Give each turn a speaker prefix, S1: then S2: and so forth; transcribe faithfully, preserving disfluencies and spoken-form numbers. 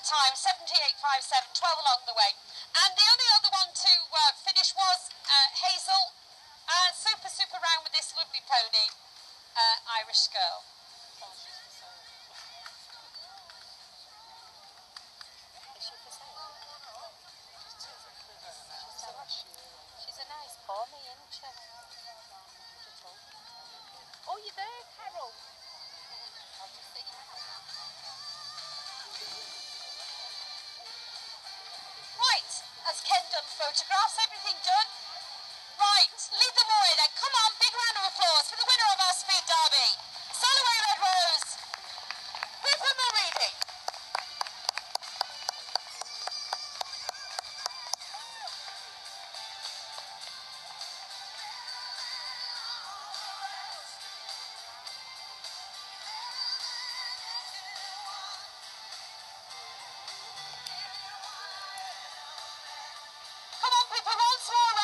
S1: time, seventy-eight five seven, twelve along the way. And the only other one to uh, finish was uh, Hazel. Uh, super, super round with this lovely pony, uh, Irish Girl. She's a nice pony, isn't she? Oh, you're there, Carol. Right, has Ken done photographs? Everything done? Right, lead them away then. Come on, big round of applause for the winner of our Speed Derby. Sail away, Red Rose. Pippa Mulready. Come on, Pippa, once more.